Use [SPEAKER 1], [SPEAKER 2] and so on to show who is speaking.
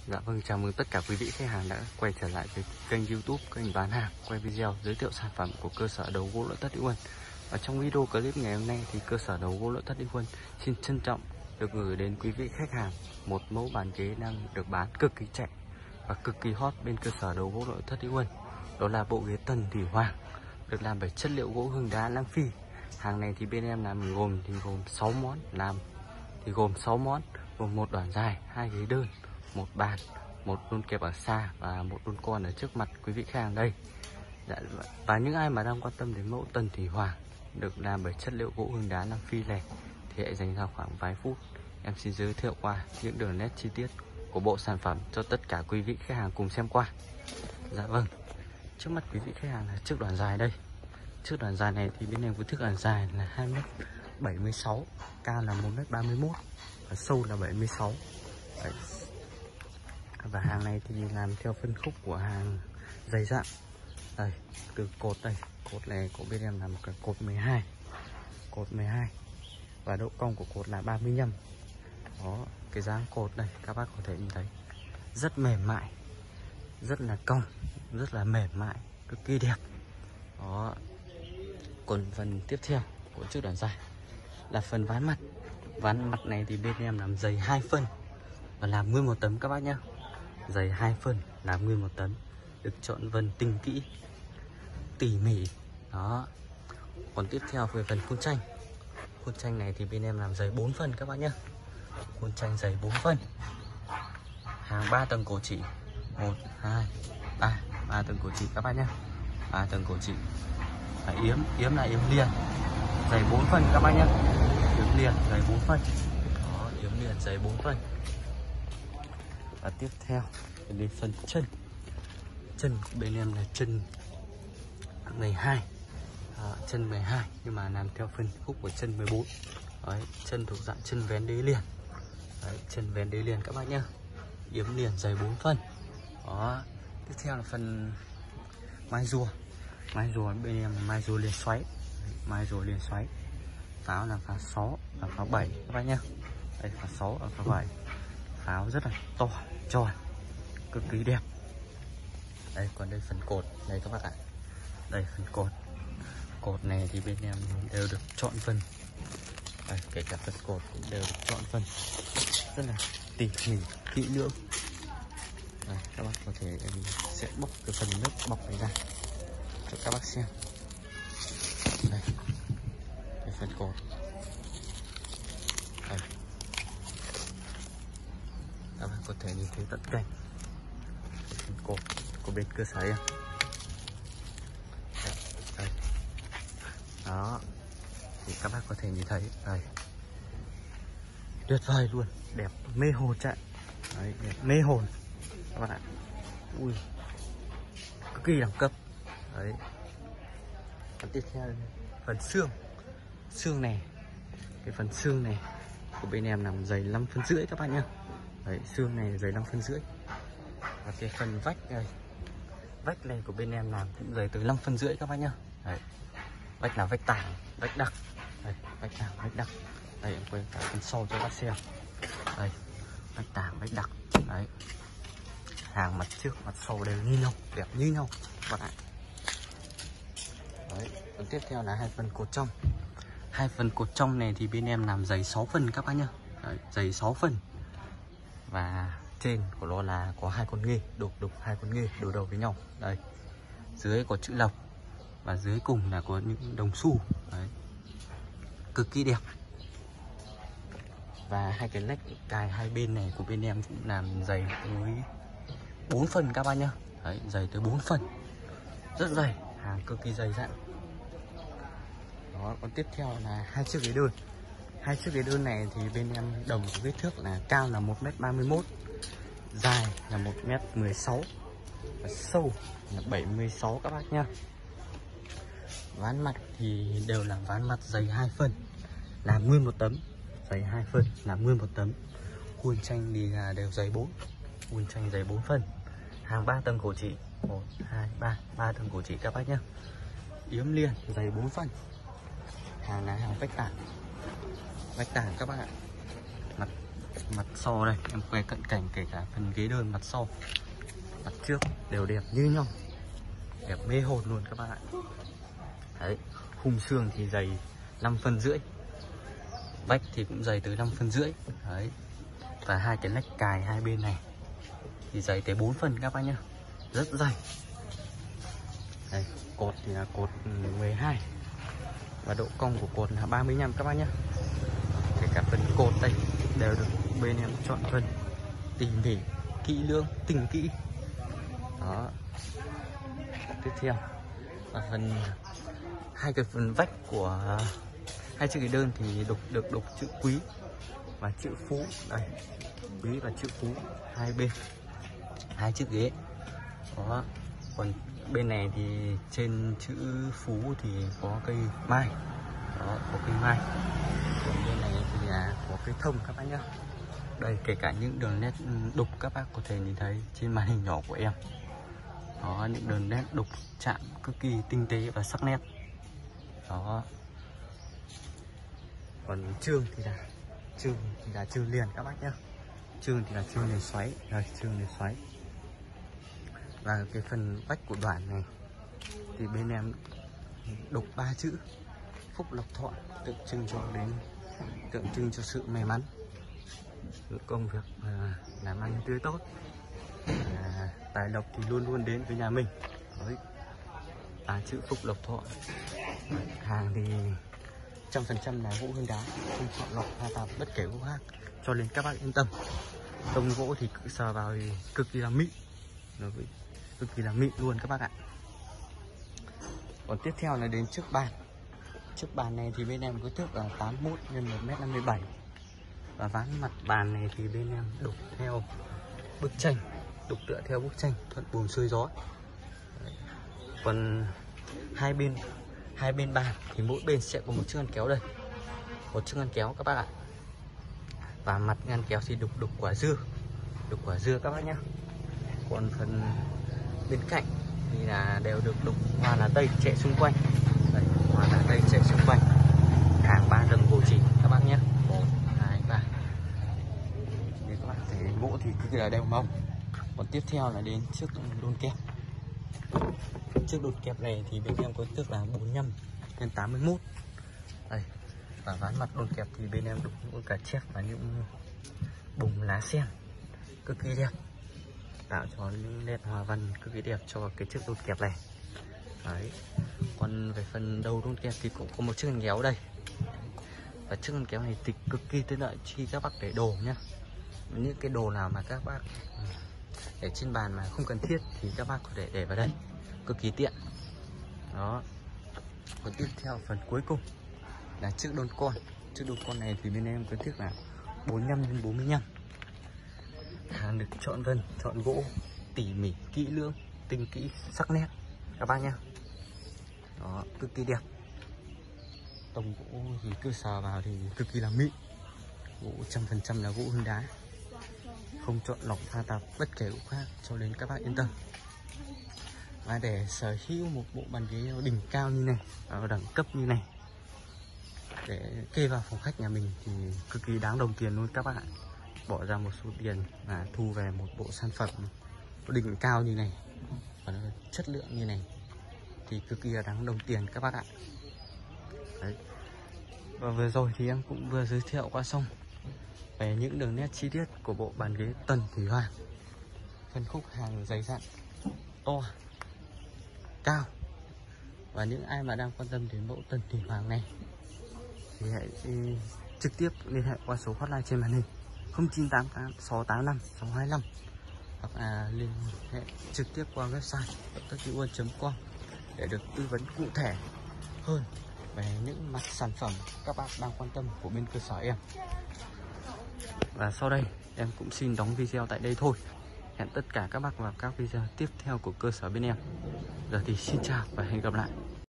[SPEAKER 1] Dạ vâng, chào mừng tất cả quý vị khách hàng đã quay trở lại với kênh YouTube, kênh bán hàng, quay video giới thiệu sản phẩm của cơ sở đầu gỗ nội thất Hữu Huân. Và trong video clip ngày hôm nay thì cơ sở đầu gỗ nội thất Hữu Huân xin trân trọng được gửi đến quý vị khách hàng một mẫu bàn ghế đang được bán cực kỳ chạy và cực kỳ hot bên cơ sở đầu gỗ nội thất Hữu Huân. Đó là bộ ghế Tần Thủy Hoàng được làm bởi chất liệu gỗ hương đá Nam Phi. Hàng này thì bên em làm gồm 6 món, gồm 6 món, gồm một đoạn dài, 2 ghế đơn, một bàn, một đôn kẹp ở xa và một đôn con ở trước mặt quý vị khách hàng đây. Và những ai mà đang quan tâm đến mẫu Tần Thủy Hoàng được làm bởi chất liệu gỗ hương đá Nam Phi này thì hãy dành ra khoảng vài phút em xin giới thiệu qua những đường nét chi tiết của bộ sản phẩm cho tất cả quý vị khách hàng cùng xem qua. Dạ vâng, trước mắt quý vị khách hàng là chiếc đoạn dài đây. Chiếc đoạn dài này thì bên em có thước đoạn dài là 2m76, cao là 1m31 và sâu là 76. Đấy. Và hàng này thì làm theo phân khúc của hàng dày dặn. Đây, từ cột đây, cột này của bên em là một cái cột 12. Cột 12 và độ cong của cột là 35. Đó, cái dáng cột đây các bác có thể nhìn thấy rất mềm mại, rất là cong, rất là mềm mại, cực kỳ đẹp. Đó. Còn phần tiếp theo của chiếc đoạn dài là phần ván mặt. Ván mặt này thì bên em làm dày 2 phân và làm nguyên một tấm các bác nhé. Dày 2 phân làm nguyên một tấm, được chọn vân tinh kỹ, tỉ mỉ. Đó. Còn tiếp theo về phần khuôn tranh. Khuôn tranh này thì bên em làm dày 4 phân các bác nhé. Khuôn tranh dày 4 phân. Hàng 3 tầng cổ chỉ. 1 2 3, 3 tầng cổ chỉ các bác nhé. 3 tầng cổ chỉ. Và yếm là yếm liền, dày 4 phân các bác nhé. Yếm liền dày 4 phân. Đó, yếm liền dày 4 phân. Và tiếp theo đến phần chân. Chân của bên em là chân 12. Chân 12 nhưng mà làm theo phân khúc của chân 14. Đấy, chân thuộc dạng chân vén đế liền. Đấy, chân vén đế liền các bác nhé. Yếm liền dày 4 phân. Đó. Tiếp theo là phần mai rùa. Mai rùa bên em là mai rùa liền xoáy. Mai rùa liền xoáy. Pháo là pháo 6 và pháo 7 các bác nhé. Đây, pháo 6 và pháo 7. Pháo rất là to, tròn, cực kỳ đẹp. Đây, còn đây phần cột đây các bác ạ. Đây phần cột. Cột này thì bên em đều được chọn phân. Đây, kể cả phần cột cũng đều được chọn phân rất là tỉ mỉ, kỹ lưỡng. Đây, các bác có thể em sẽ bóc cái phần lớp bọc này ra cho các bác xem. Đây, cái phần cột. Đây, các bác có thể nhìn thấy tận cạnh phần cột của bên cơ sở em. Đây. Đó, thì các bác có thể nhìn thấy đây, tuyệt vời luôn, đẹp mê hồn chạy. Đấy, đẹp mê hồn các bạn ạ. Ui, cực kỳ đẳng cấp. Đấy. Và tiếp theo phần xương. Xương này, cái phần xương này của bên em làm dày 5 phân rưỡi các bạn nhá. Đấy, xương này dày 5 phân rưỡi. Và cái phần vách này, vách này của bên em làm cũng dày tới 5 phân rưỡi các bác nhá. Đấy. Vách là vách tảng, vách đặc. Đây, vách tảng, vách đặc. Đây, em quay cả phần sau cho bác xem. Đây, vách tảng, vách đặc. Đấy. Hàng mặt trước, mặt sau đều như nhau, đẹp như nhau các bạn ạ. Đấy, còn tiếp theo là hai phần cột trong. Hai phần cột trong này thì bên em làm dày 6 phân các bác nhá. Đấy, dày 6 phân. Và trên của nó là có 2 con nghê, đục 2 con nghê đối đầu với nhau. Đây. Dưới có chữ lộc và dưới cùng là có những đồng xu. Đấy. Cực kỳ đẹp. Và hai cái lách cài hai bên này của bên em cũng làm dày tới 4 phân các bác nhá. Đấy, dày tới 4 phân. Rất dày, hàng cực kỳ dày dặn. Đó, còn tiếp theo là hai chiếc ghế đơn. Hai chiếc ghế đơn này thì bên em đồng có kích thước là cao là 1m31, dài là 1m16 và sâu là 76 các bác nhá. Ván mặt thì đều là ván mặt dày 2 phân, làm nguyên một tấm. Dày 2 phân, làm nguyên một tấm. Khuôn tranh thì là đều dày 4. Khuôn tranh dày 4 phân. Hàng 3 tầng cổ chỉ. 1, 2, 3, 3 tầng cổ chỉ các bác nhá. Yếm liền dày 4 phân. Hàng là hàng vách tảng. Vách tảng các bác ạ. Mặt Mặt sau đây em quay cận cảnh, kể cả phần ghế đơn mặt sau, mặt trước đều đẹp như nhau, đẹp mê hồn luôn các bạn ạ. Đấy, khung xương thì dày 5,5 phân, vách thì cũng dày tới 5,5 phân. Đấy, và hai cái lách cài hai bên này thì dày tới 4 phân các bác nhá, rất dày. Đây, cột thì là cột 12 và độ cong của cột là 35 các bác nhá. Kể cả phần cột đây đều được bên em chọn phần tỉ mỉ, kỹ lưỡng, tinh kỹ. Đó. Tiếp theo là hai cái phần vách của hai chiếc ghế đơn thì được đục chữ Quý và chữ Phú. Đây, Quý và chữ Phú hai bên hai chiếc ghế. Đó. Còn bên này thì trên chữ Phú thì có cây mai. Đó, có cây mai. Còn bên này thì là có cây thông các bác nhá. Đây, kể cả những đường nét đục các bác có thể nhìn thấy trên màn hình nhỏ của em. Đó, những đường nét đục chạm cực kỳ tinh tế và sắc nét. Đó. Còn chương thì là chương liền các bác nhá. Chương thì là chương liền xoáy. Đây, chương liền xoáy. Và cái phần vách của đoàn này thì bên em đục 3 chữ Phúc Lộc Thọ, tượng trưng cho sự may mắn, công việc làm ăn tươi tốt, tài lộc thì luôn luôn đến với nhà mình. Đấy, 3 chữ Phúc Lộc Thọ. Hàng thì 100% là gỗ hương đá, không chọn lọc hoa tạp bất kể gỗ khác, cho nên các bác yên tâm. Tông gỗ thì cứ sờ vào thì cực kỳ là mịn, cực kỳ là mịn luôn các bác ạ. Còn tiếp theo là đến trước bàn. Trước bàn này thì bên em có thước là 81 x 1,57 m. Và ván mặt bàn này thì bên em đục theo bức tranh, đục tựa theo bức tranh thuận buồm xuôi gió. Còn hai bên bàn thì mỗi bên sẽ có một chiếc ngăn kéo đây, một chiếc ngăn kéo các bác ạ. Và mặt ngăn kéo thì đục quả dưa các bác nhé. Còn phần bên cạnh thì là đều được đục hoa lá tây chạy xung quanh. Đây, hoa lá tây chạy xung quanh. Hàng 3 tầng gỗ chỉ các bác nhé. 1, 2, 3. Để các bạn thấy gỗ thì cực kỳ là đều mông. Còn tiếp theo là đến chiếc đôn kẹp. Chiếc đôn kẹp này thì bên em có thước là 45 x 81. Đây. Và ván mặt đôn kẹp thì bên em đục những cả chép và những bùng lá sen cực kỳ đẹp, tạo cho những nét hoa văn cực kỳ đẹp cho cái chiếc đôn kẹp này. Đấy. Còn về phần đầu đôn kẹp thì cũng có một chiếc ngăn kéo đây. Và chiếc ngăn kéo này thì cực kỳ tiện lợi khi các bác để đồ nhá. Những cái đồ nào mà các bác để trên bàn mà không cần thiết thì các bác có thể để vào đây, cực kỳ tiện. Đó. Còn tiếp theo phần cuối cùng là chiếc đôn con. Chiếc đôn con này thì bên em có thước là 45 x 45. Hàng được chọn gỗ tỉ mỉ, kỹ lưỡng, tinh kỹ, sắc nét các bác nhá. Đó, cực kỳ đẹp. Tông gỗ thì cứ sờ vào thì cực kỳ là mịn. Gỗ 100% là gỗ hương đá, không chọn lọc pha tạp bất kể gỗ khác, cho nên các bác yên tâm. Và để sở hữu một bộ bàn ghế đỉnh cao như này, ở đẳng cấp như này, để kê vào phòng khách nhà mình thì cực kỳ đáng đồng tiền luôn các bác ạ. Bỏ ra một số tiền và thu về một bộ sản phẩm đỉnh cao như này và nó chất lượng như này thì cực kỳ là đáng đồng tiền các bác ạ. Đấy. Và vừa rồi thì em cũng vừa giới thiệu qua xong về những đường nét chi tiết của bộ bàn ghế Tần Thủy Hoàng. Phân khúc hàng dày dặn, to, cao. Và những ai mà đang quan tâm đến bộ Tần Thủy Hoàng này thì hãy trực tiếp liên hệ qua số hotline trên màn hình 0988 685 625 hoặc là liên hệ trực tiếp qua website tấtdĩuôn.com để được tư vấn cụ thể hơn về những mặt sản phẩm các bác đang quan tâm của bên cơ sở em. Và sau đây em cũng xin đóng video tại đây thôi. Hẹn tất cả các bác vào các video tiếp theo của cơ sở bên em. Giờ thì xin chào và hẹn gặp lại.